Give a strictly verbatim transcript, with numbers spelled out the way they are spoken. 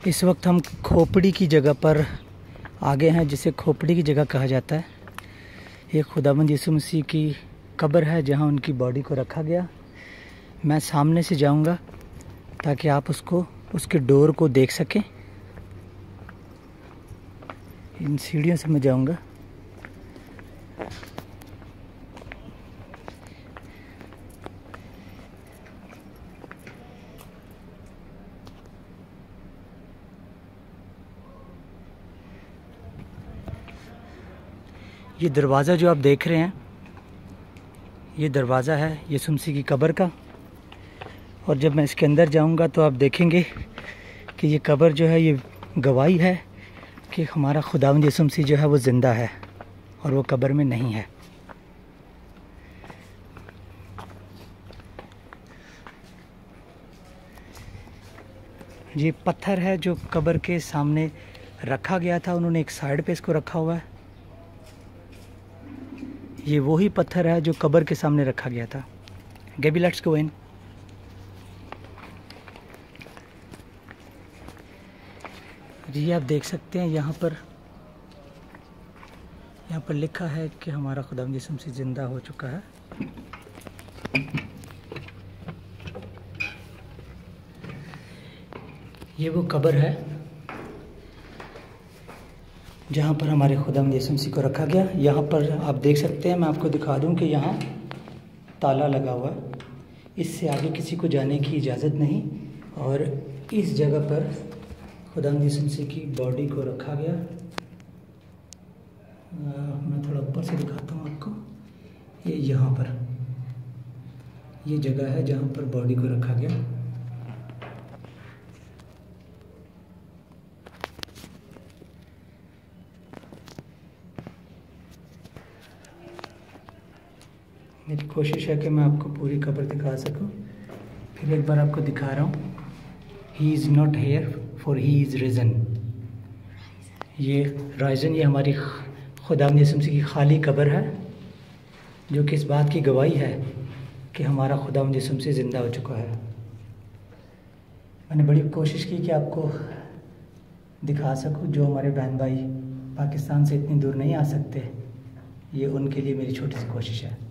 इस वक्त हम खोपड़ी की जगह पर आगे हैं, जिसे खोपड़ी की जगह कहा जाता है। ये खुदावंद यीशु मसीह की कब्र है जहाँ उनकी बॉडी को रखा गया। मैं सामने से जाऊंगा ताकि आप उसको उसके डोर को देख सकें। इन सीढ़ियों से मैं जाऊंगा। ये दरवाज़ा जो आप देख रहे हैं, ये दरवाज़ा है यीशु मसीह की कब्र का। और जब मैं इसके अंदर जाऊंगा तो आप देखेंगे कि ये कब्र जो है ये गवाही है कि हमारा खुदावंद यीशु मसीह जो है वो ज़िंदा है और वो कब्र में नहीं है। ये पत्थर है जो कब्र के सामने रखा गया था, उन्होंने एक साइड पे इसको रखा हुआ है। ये वही पत्थर है जो कब्र के सामने रखा गया था। गेबी, लेट्स गो इन। जी आप देख सकते हैं यहाँ पर यहाँ पर लिखा है कि हमारा खुदावंद यीशु मसीह जिंदा हो चुका है। ये वो कब्र है जहाँ पर हमारे खुदावंद यीशु मसीह को रखा गया। यहाँ पर आप देख सकते हैं, मैं आपको दिखा दूँ कि यहाँ ताला लगा हुआ है। इससे आगे किसी को जाने की इजाज़त नहीं। और इस जगह पर खुदावंद यीशु मसीह की बॉडी को रखा गया। आ, मैं थोड़ा ऊपर से दिखाता हूँ आपको। ये यहाँ पर ये जगह है जहाँ पर बॉडी को रखा गया। मेरी कोशिश है कि मैं आपको पूरी कब्र दिखा सकूं। फिर एक बार आपको दिखा रहा हूँ। He is not here for he is risen. ये राइजन ये हमारी खुदावंद यीशु मसीह की खाली कब्र है, जो कि इस बात की गवाही है कि हमारा खुदावंद यीशु मसीह ज़िंदा हो चुका है। मैंने बड़ी कोशिश की कि आपको दिखा सकूं। जो हमारे बहन भाई पाकिस्तान से इतनी दूर नहीं आ सकते, ये उनके लिए मेरी छोटी सी कोशिश है।